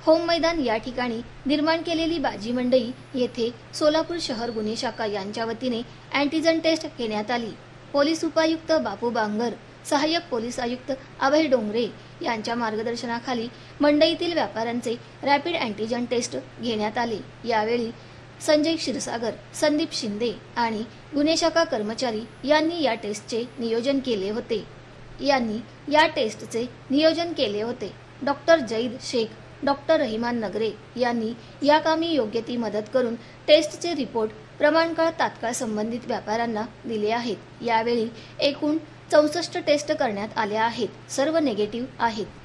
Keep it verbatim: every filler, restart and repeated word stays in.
Home मैदान या ठिकाणी निर्माण केलेली बाजी मंडई येथे सोलापूर शहर गुन्हे शाखा यांच्या वतीने अँटीजन टेस्ट घेण्यात आली। पोलीस उपायुक्त बापू बांगर, सहाय्यक पोलीस आयुक्त अभय डोंगरे यांच्या मार्गदर्शनाखाली मंडईतील व्यापाऱ्यांचे रॅपिड अँटीजन टेस्ट घेण्यात आले। यावेळी संजय क्षीरसागर, संदीप शिंदे आणि गुन्हे शाखा कर्मचारी यांनी या टेस्टचे नियोजन केले होते यांनी या टेस्टचे नियोजन केले होते। डॉक्टर जैद शेख, डॉक्टर रहिमान नगरे यांनी या कामी योग्य ती मदत करून टेस्टचे रिपोर्ट प्रमाणकाळ तात्काळ संबंधित व्यापाऱ्यांना दिले आहेत। यावेळी एकूण चौसष्ट टेस्ट करण्यात आल्या आहेत, सर्व निगेटिव्ह आहेत।